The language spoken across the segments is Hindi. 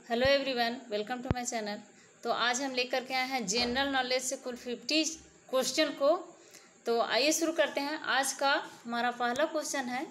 Hello everyone, welcome to my channel. तो आज हम लेकर के आए हैं जनरल नॉलेज से कुल 50 क्वेश्चन को। तो आइए शुरू करते हैं। आज का हमारा पहला क्वेश्चन है,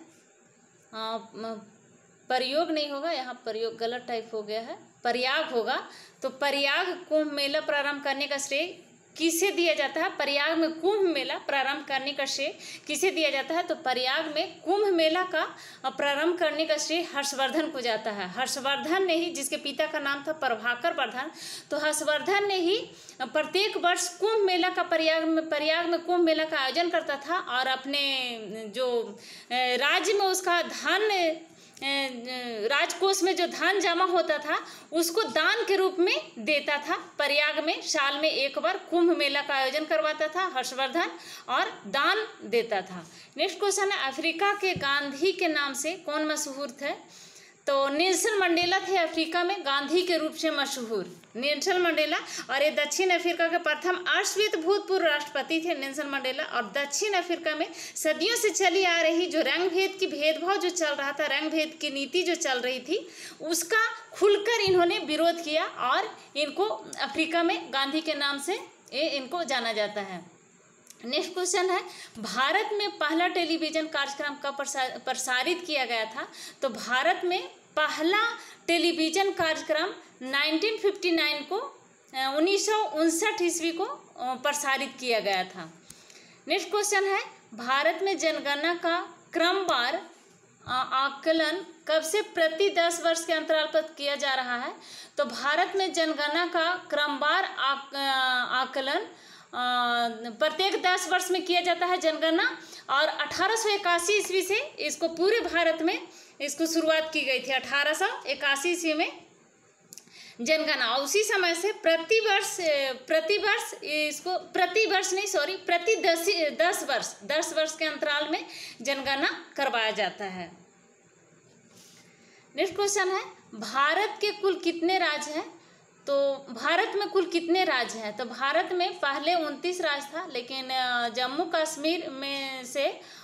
प्रयोग नहीं होगा, यहाँ प्रयोग गलत टाइप हो गया है, प्रयाग होगा। तो प्रयाग कुंभ मेला प्रारंभ करने का श्रेय किसे दिया जाता है? प्रयाग में कुंभ मेला प्रारंभ करने का श्रेय किसे दिया जाता है? तो प्रयाग में कुंभ मेला का प्रारंभ करने का श्रेय हर्षवर्धन को जाता है। हर्षवर्धन ने ही, जिसके पिता का नाम था प्रभाकर वर्धन, तो हर्षवर्धन ने ही प्रत्येक वर्ष कुंभ मेला का प्रयाग में कुंभ मेला का आयोजन करता था और अपने जो राज्य में उसका धन, राजकोष में जो धन जमा होता था उसको दान के रूप में देता था। प्रयाग में साल में एक बार कुंभ मेला का आयोजन करवाता था हर्षवर्धन और दान देता था। नेक्स्ट क्वेश्चन है, अफ्रीका के गांधी के नाम से कौन मशहूर थे? तो नेल्सन मंडेला थे अफ्रीका में गांधी के रूप से मशहूर, नेल्सन मंडेला। और ये दक्षिण अफ्रीका के प्रथम अश्वेत भूतपूर्व राष्ट्रपति थे नेल्सन मंडेला। और दक्षिण अफ्रीका में सदियों से चली आ रही जो रंग भेद की भेदभाव जो चल रहा था, रंग भेद की नीति जो चल रही थी, उसका खुलकर इन्होंने विरोध किया और इनको अफ्रीका में गांधी के नाम से इनको जाना जाता है। नेक्स्ट क्वेश्चन है, भारत में पहला टेलीविजन कार्यक्रम कब प्रसारित किया गया था? तो भारत में पहला टेलीविजन कार्यक्रम 1959 को 1959 ईस्वी को प्रसारित किया गया था। नेक्स्ट क्वेश्चन है, भारत में जनगणना का क्रमवार आकलन कब से प्रति 10 वर्ष के अंतराल पर किया जा रहा है? तो भारत में जनगणना का क्रमवार आकलन प्रत्येक 10 वर्ष में किया जाता है जनगणना। और 1881 ईस्वी से इसको पूरे भारत में इसको शुरुआत की गई थी। 1881 ईस्वी में जनगणना, उसी समय से प्रति प्रति 10 वर्ष के अंतराल में जनगणना करवाया जाता है। नेक्स्ट क्वेश्चन है, भारत के कुल कितने राज्य हैं? तो भारत में कुल कितने राज्य हैं? तो भारत में पहले 29 राज्य था, लेकिन जम्मू कश्मीर में से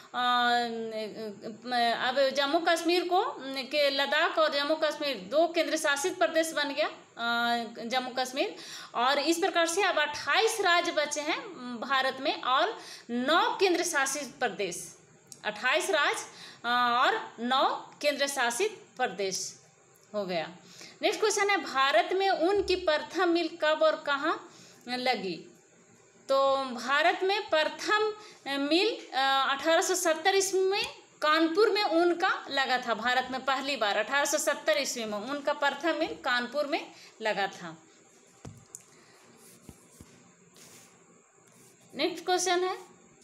अब जम्मू कश्मीर को के लद्दाख और जम्मू कश्मीर 2 केंद्र शासित प्रदेश बन गया जम्मू कश्मीर। और इस प्रकार से अब 28 राज्य बचे हैं भारत में और 9 केंद्र शासित प्रदेश, 28 राज्य और 9 केंद्र शासित प्रदेश हो गया। नेक्स्ट क्वेश्चन है, भारत में ऊन की प्रथम मिल कब और कहाँ लगी? तो भारत में प्रथम मिल 1870 ईस्वी में कानपुर में ऊन का लगा था। भारत में पहली बार 1870 ईस्वी में ऊन का प्रथम मिल कानपुर में लगा था। नेक्स्ट क्वेश्चन है,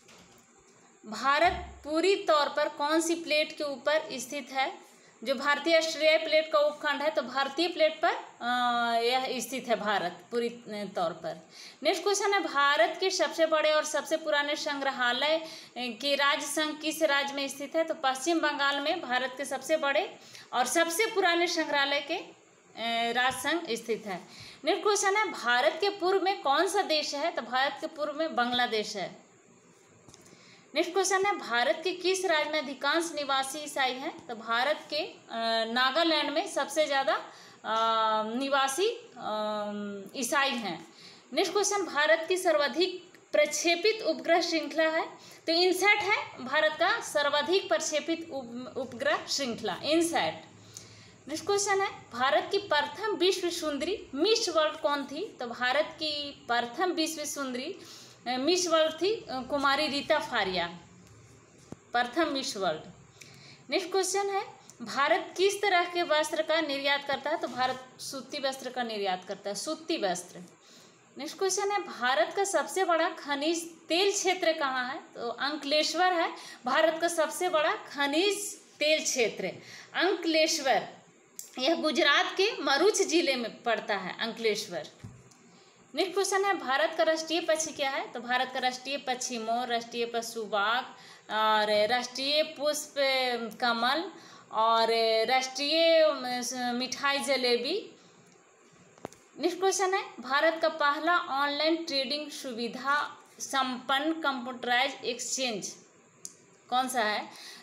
भारत पूरी तौर पर कौन सी प्लेट के ऊपर स्थित है? जो भारतीय ऑस्ट्रेलियाई प्लेट का उपखंड है, तो भारतीय प्लेट पर यह स्थित है भारत पूरी तौर पर। नेक्स्ट क्वेश्चन है, भारत के सबसे बड़े और सबसे पुराने संग्रहालय के राज्य संघ किस राज्य में स्थित है? तो पश्चिम बंगाल में भारत के सबसे बड़े और सबसे पुराने संग्रहालय के राज्य संघ स्थित है। नेक्स्ट क्वेश्चन है, भारत के पूर्व में कौन सा देश है? तो भारत के पूर्व में बांग्लादेश है। नेक्स्ट क्वेश्चन है, भारत के किस राज्य में अधिकांश निवासी ईसाई हैं? तो भारत के नागालैंड में सबसे ज़्यादा निवासी ईसाई हैं। नेक्स्ट क्वेश्चन, भारत की सर्वाधिक प्रक्षेपित उपग्रह श्रृंखला है? तो इनसैट है भारत का सर्वाधिक प्रक्षेपित उपग्रह श्रृंखला, इनसैट। नेक्स्ट क्वेश्चन है, भारत की प्रथम विश्व सुंदरी मिस वर्ल्ड कौन थी? तो भारत की प्रथम विश्व सुंदरी मिस वर्ल्ड थी कुमारी रीता फारिया, प्रथम मिस वर्ल्ड। नेक्स्ट क्वेश्चन है, भारत किस तरह के वस्त्र का निर्यात करता है? तो भारत सूती वस्त्र का निर्यात करता है, सूती वस्त्र। नेक्स्ट क्वेश्चन है, भारत का सबसे बड़ा खनिज तेल क्षेत्र कहाँ है? तो अंकलेश्वर है भारत का सबसे बड़ा खनिज तेल क्षेत्र, अंकलेश्वर। यह गुजरात के भरूच जिले में पड़ता है अंकलेश्वर। नेक्स्ट क्वेश्चन है, भारत का राष्ट्रीय पक्षी क्या है? तो भारत का राष्ट्रीय पक्षी मोर, राष्ट्रीय पशु बाघ और राष्ट्रीय पुष्प कमल और राष्ट्रीय मिठाई जलेबी। नेक्स्ट क्वेश्चन है, भारत का पहला ऑनलाइन ट्रेडिंग सुविधा संपन्न कंप्यूटराइज एक्सचेंज कौन सा है?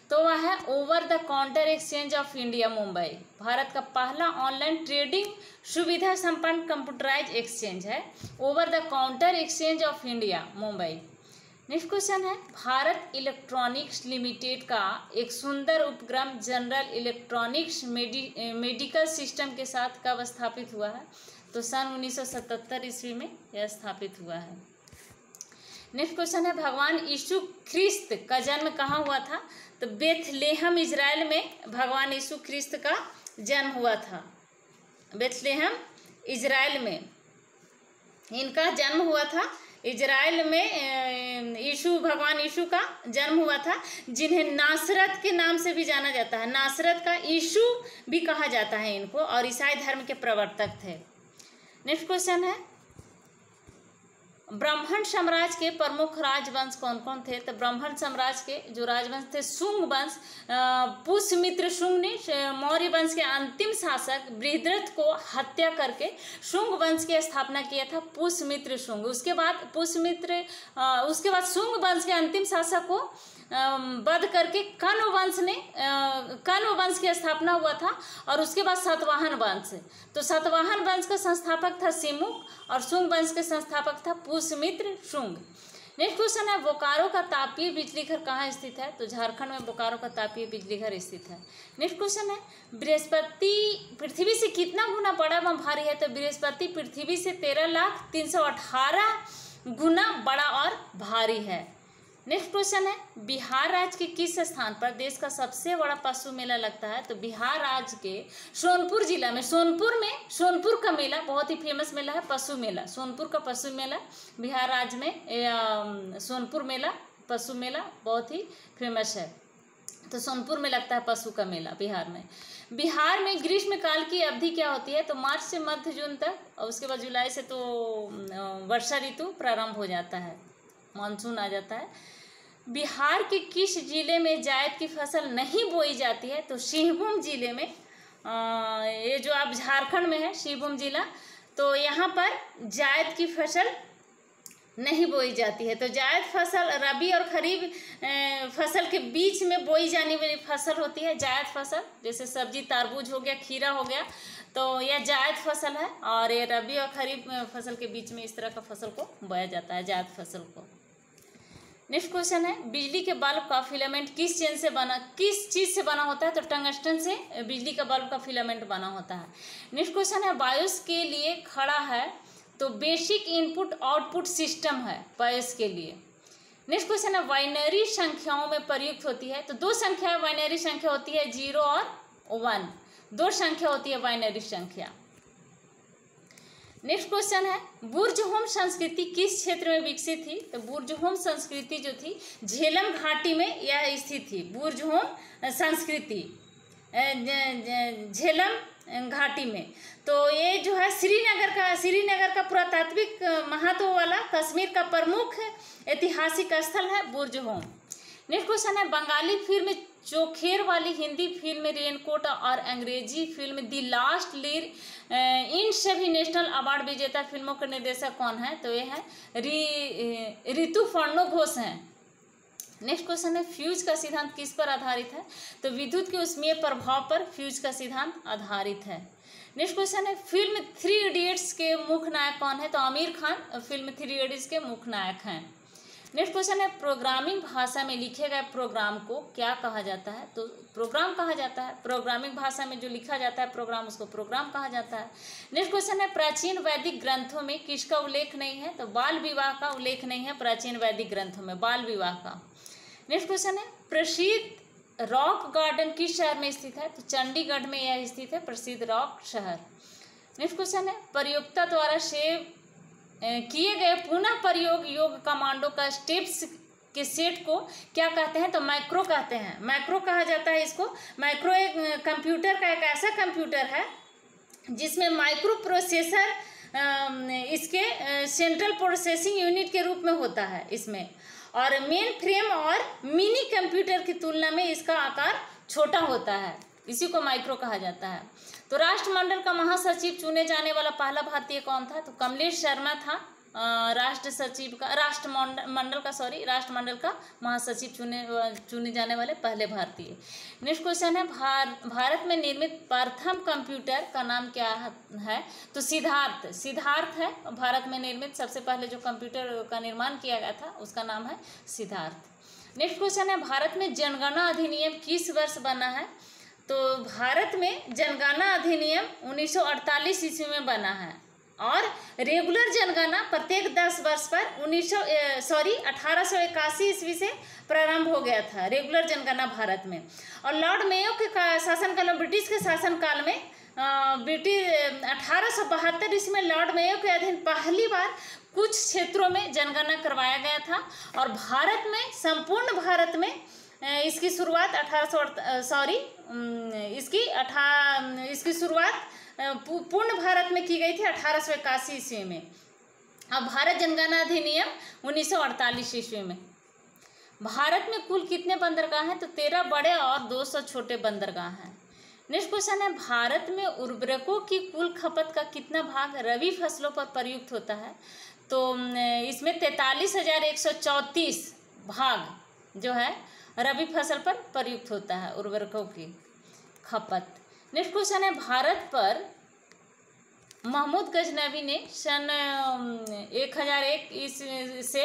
तो वह है over the counter exchange of India Mumbai. Bharat का पहला ऑनलाइन ट्रेडिंग सुविधा संपन्न कंप्यूटराइज एक्सचेंज है over the counter exchange of India Mumbai. Next question है, भारत इलेक्ट्रॉनिक्स लिमिटेड का एक सुंदर उपक्रम जनरल इलेक्ट्रॉनिक्स मेडिकल सिस्टम के साथ कब स्थापित हुआ है? तो सन 1977 ईस्वी में यह स्थापित हुआ है। नेक्स्ट क्वेश्चन है, भगवान यीशु ख्रिस्त का जन्म कहाँ हुआ था? तो बेथलेहम इजराइल में भगवान यीशु ख्रिस्त का जन्म हुआ था। बेथलेहम इजराइल में इनका जन्म हुआ था। इजराइल में भगवान यीशु का जन्म हुआ था, जिन्हें नासरत के नाम से भी जाना जाता है। नासरत का यीशु भी कहा जाता है इनको, और ईसाई धर्म के प्रवर्तक थे। नेक्स्ट क्वेश्चन है, ब्राह्मण साम्राज्य के प्रमुख राजवंश कौन कौन थे? तो ब्राह्मण साम्राज्य के जो राजवंश थे, शुंग वंश, पुष्यमित्र शुंग ने मौर्य वंश के अंतिम शासक बृहद्रथ को हत्या करके शुंग वंश की स्थापना किया था, पुष्यमित्र शुंग। उसके बाद शुंग वंश के अंतिम शासक को वध करके कण्व वंश की स्थापना हुआ था, और उसके बाद सातवाहन वंश। तो सातवाहन वंश का संस्थापक था सिमुक, और शुंग वंश के संस्थापक था पुष्यमित्र शुंग। नेक्स्ट क्वेश्चन है, बोकारो का तापीय बिजली घर कहाँ स्थित है? तो झारखंड में बोकारो का तापीय बिजली घर स्थित है। नेक्स्ट क्वेश्चन है, बृहस्पति पृथ्वी से कितना गुना बड़ा व भारी है? तो बृहस्पति पृथ्वी से 13,318 गुना बड़ा और भारी है। नेक्स्ट क्वेश्चन है, बिहार राज्य के किस स्थान पर देश का सबसे बड़ा पशु मेला लगता है? तो बिहार राज्य के सोनपुर जिला में, सोनपुर का मेला बहुत ही फेमस मेला है, पशु मेला। सोनपुर का पशु मेला बिहार राज्य में सोनपुर मेला, पशु मेला बहुत ही फेमस है। तो सोनपुर में लगता है पशु का मेला बिहार में। बिहार में ग्रीष्मकाल की अवधि क्या होती है? तो मार्च से मध्य जून तक, और उसके बाद जुलाई से तो वर्षा ऋतु प्रारंभ हो जाता है, मानसून आ जाता है। बिहार के किस जिले में जायद की फसल नहीं बोई जाती है? तो सिंहभूम जिले में, ये जो आप झारखंड में है सिंहभूम जिला, तो यहाँ पर जायद की फसल नहीं बोई जाती है। तो जायद फसल रबी और खरीफ फसल के बीच में बोई जाने वाली फसल होती है जायद फसल। जैसे सब्जी तरबूज हो गया, खीरा हो गया, तो यह जायद फसल है, और ये रबी और खरीफ फसल के बीच में इस तरह का फसल को बोया जाता है, जायद फसल को। नेक्स्ट क्वेश्चन है, बिजली के बल्ब का फिलामेंट किस चीज से बना होता है? तो टंगस्टन से बिजली का बल्ब का फिलामेंट बना होता है। नेक्स्ट क्वेश्चन है, बायोस के लिए खड़ा है? तो बेसिक इनपुट आउटपुट सिस्टम है बायोस के लिए। नेक्स्ट क्वेश्चन है, बाइनरी संख्याओं में प्रयुक्त होती है? तो दो संख्याएं बाइनरी संख्या होती है, 0 और 1, दो संख्या होती है बाइनरी संख्या। नेक्स्ट क्वेश्चन है, बुर्जहोम संस्कृति किस क्षेत्र में विकसित थी? तो बुर्जहोम संस्कृति जो थी झेलम घाटी में यह स्थित थी। बुर्जहोम संस्कृति झेलम घाटी में। तो ये जो है श्रीनगर का पुरातात्विक महत्व वाला कश्मीर का प्रमुख ऐतिहासिक स्थल है बुर्जहोम। नेक्स्ट क्वेश्चन है, बंगाली फिल्म चोखेर वाली, हिंदी फिल्म रेनकोट और अंग्रेजी फिल्म दी लास्ट लीर, इन सभी नेशनल अवार्ड विजेता फिल्मों के निर्देशक कौन है? तो ये है ऋतु फडणवीस हैं। नेक्स्ट क्वेश्चन है, फ्यूज का सिद्धांत किस पर आधारित है? तो विद्युत के उष्मीय प्रभाव पर फ्यूज का सिद्धांत आधारित है। नेक्स्ट क्वेश्चन है, फिल्म 3 इडियट्स के मुख्य नायक कौन है? तो आमिर खान फिल्म 3 इडियट्स के मुख्य नायक हैं। नेक्स्ट क्वेश्चन है, प्रोग्रामिंग भाषा में लिखे गए प्रोग्राम को क्या कहा जाता है? तो प्रोग्राम कहा जाता है। प्रोग्रामिंग भाषा में जो लिखा जाता है प्रोग्राम, उसको प्रोग्राम कहा जाता है। नेक्स्ट क्वेश्चन है, प्राचीन वैदिक ग्रंथों में किसका उल्लेख नहीं है? तो बाल विवाह का उल्लेख नहीं है प्राचीन वैदिक ग्रंथों में, बाल विवाह का। नेक्स्ट क्वेश्चन है, प्रसिद्ध रॉक गार्डन किस शहर में स्थित है? तो चंडीगढ़ में यह स्थित है, प्रसिद्ध रॉक शहर। नेक्स्ट क्वेश्चन है, प्रयोक्ता द्वारा सेव किए गए पुनः प्रयोग योग कमांडो का स्टेप्स के सेट को क्या कहते हैं? तो मैक्रो कहते हैं, मैक्रो कहा जाता है इसको। मैक्रो एक कंप्यूटर का एक ऐसा कंप्यूटर है जिसमें माइक्रो प्रोसेसर इसके सेंट्रल प्रोसेसिंग यूनिट के रूप में होता है इसमें, और मेन फ्रेम और मिनी कंप्यूटर की तुलना में इसका आकार छोटा होता है, इसी को माइक्रो कहा जाता है। तो राष्ट्रमंडल का महासचिव चुने जाने वाला पहला भारतीय कौन था? तो कमलेश शर्मा था राष्ट्रमंडल का महासचिव चुने जाने वाले पहले भारतीय। नेक्स्ट क्वेश्चन है भारत में निर्मित प्रथम कंप्यूटर का नाम क्या है? तो सिद्धार्थ है भारत में निर्मित सबसे पहले जो कंप्यूटर का निर्माण किया गया था उसका नाम है सिद्धार्थ। नेक्स्ट क्वेश्चन है भारत में जनगणना अधिनियम किस वर्ष बना है? तो भारत में जनगणना अधिनियम 1948 ईस्वी में बना है और रेगुलर जनगणना प्रत्येक 10 वर्ष पर 1881 ईस्वी से प्रारंभ हो गया था रेगुलर जनगणना भारत में। और लॉर्ड मेयो के शासनकाल में, ब्रिटिश के शासनकाल में 1872 ईस्वी में लॉर्ड मेयो के अधीन पहली बार कुछ क्षेत्रों में जनगणना करवाया गया था और संपूर्ण भारत में इसकी शुरुआत पूर्ण भारत में की गई थी 1881 ईस्वी में। अब भारत जनगणना अधिनियम 1948 ईस्वी में। भारत में कुल कितने बंदरगाह हैं? तो 13 बड़े और 200 छोटे बंदरगाह हैं। नेक्स्ट क्वेश्चन है भारत में उर्वरकों की कुल खपत का कितना भाग रबी फसलों पर प्रयुक्त होता है? तो इसमें 43,134 भाग जो है रबी फसल पर प्रयुक्त होता है उर्वरकों की खपत। नेक्स्ट क्वेश्चन है भारत पर महमूद गजनवी ने सन 1001 से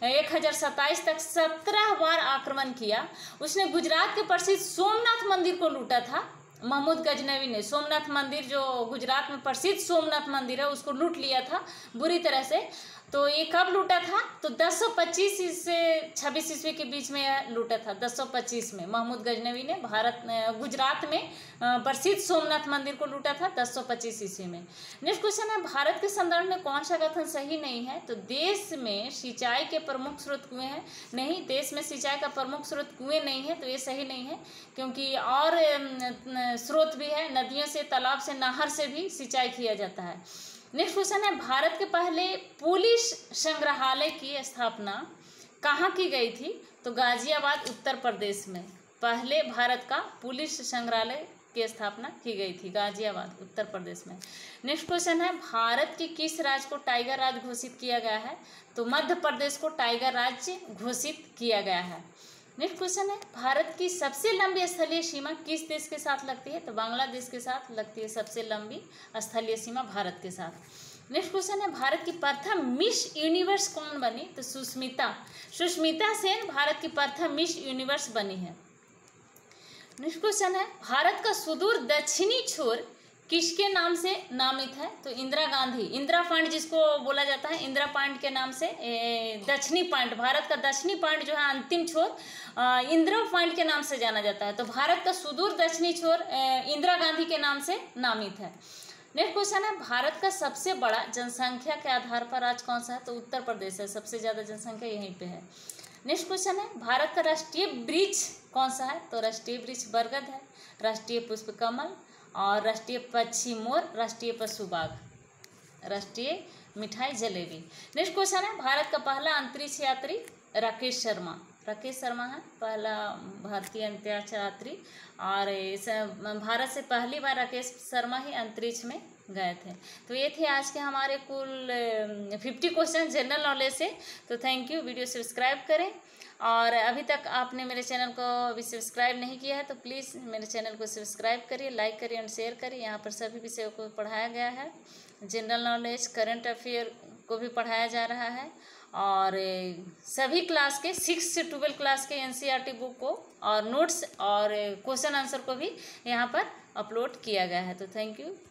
1027 तक 17 बार आक्रमण किया। उसने गुजरात के प्रसिद्ध सोमनाथ मंदिर को लूटा था। महमूद गजनवी ने सोमनाथ मंदिर, जो गुजरात में प्रसिद्ध सोमनाथ मंदिर है, उसको लूट लिया था बुरी तरह से। तो ये कब लूटा था? तो 1025 से 26 ईस्वी के बीच में लूटा था। 1025 में महमूद गजनवी ने गुजरात में प्रसिद्ध सोमनाथ मंदिर को लूटा था 1025 ईस्वी में। नेक्स्ट क्वेश्चन है भारत के संदर्भ में कौन सा कथन सही नहीं है? तो देश में सिंचाई के प्रमुख स्रोत कुएं हैं। नहीं, देश में सिंचाई का प्रमुख स्रोत कुएं नहीं है, तो ये सही नहीं है क्योंकि और स्रोत भी है, नदियों से, तालाब से, नहर से भी सिंचाई किया जाता है। नेक्स्ट क्वेश्चन है भारत के पहले पुलिस संग्रहालय की स्थापना कहाँ की गई थी? तो गाजियाबाद उत्तर प्रदेश में पहले भारत का पुलिस संग्रहालय की स्थापना की गई थी, गाजियाबाद उत्तर प्रदेश में। नेक्स्ट क्वेश्चन है भारत के किस राज्य को टाइगर राज्य घोषित किया गया है? तो मध्य प्रदेश को टाइगर राज्य घोषित किया गया है। नेक्स्ट क्वेश्चन है भारत की सबसे लंबी स्थलीय सीमा किस देश के साथ लगती है? तो बांग्लादेश के साथ लगती है सबसे लंबी स्थलीय सीमा भारत के साथ। नेक्स्ट क्वेश्चन है भारत की प्रथम मिस यूनिवर्स कौन बनी? तो सुष्मिता सेन भारत की प्रथम मिस यूनिवर्स बनी है। नेक्स्ट क्वेश्चन है भारत का सुदूर दक्षिणी छोर किसके नाम से नामित है? तो इंदिरा पॉइंट जिसको बोला जाता है, इंदिरा पॉइंट के नाम से दक्षिणी पॉइंट, भारत का दक्षिणी पॉइंट जो है अंतिम छोर इंदिरा पॉइंट के नाम से जाना जाता है। तो भारत का सुदूर दक्षिणी छोर इंदिरा गांधी के नाम से नामित है। नेक्स्ट क्वेश्चन है भारत का सबसे बड़ा जनसंख्या के आधार पर राज्य कौन सा है? तो उत्तर प्रदेश है, सबसे ज्यादा जनसंख्या यहीं पे है। नेक्स्ट क्वेश्चन है भारत का राष्ट्रीय वृक्ष कौन सा है? तो राष्ट्रीय वृक्ष बरगद है, राष्ट्रीय पुष्प कमल और राष्ट्रीय पक्षी मोर, राष्ट्रीय पशु बाघ, राष्ट्रीय मिठाई जलेबी। नेक्स्ट क्वेश्चन है भारत का पहला अंतरिक्ष यात्री राकेश शर्मा है पहला भारतीय अंतरिक्ष यात्री और भारत से पहली बार राकेश शर्मा ही अंतरिक्ष में गए थे। तो ये थे आज के हमारे कुल 50 क्वेश्चन जनरल नॉलेज से। तो थैंक यू, वीडियो सब्सक्राइब करें और अभी तक आपने मेरे चैनल को अभी सब्सक्राइब नहीं किया है तो प्लीज़ मेरे चैनल को सब्सक्राइब करिए, लाइक करिए और शेयर करिए। यहाँ पर सभी विषयों को पढ़ाया गया है, जनरल नॉलेज, करंट अफेयर को भी पढ़ाया जा रहा है और सभी क्लास के 6 से 12 क्लास के NCERT बुक को और नोट्स और क्वेश्चन आंसर को भी यहाँ पर अपलोड किया गया है। तो थैंक यू।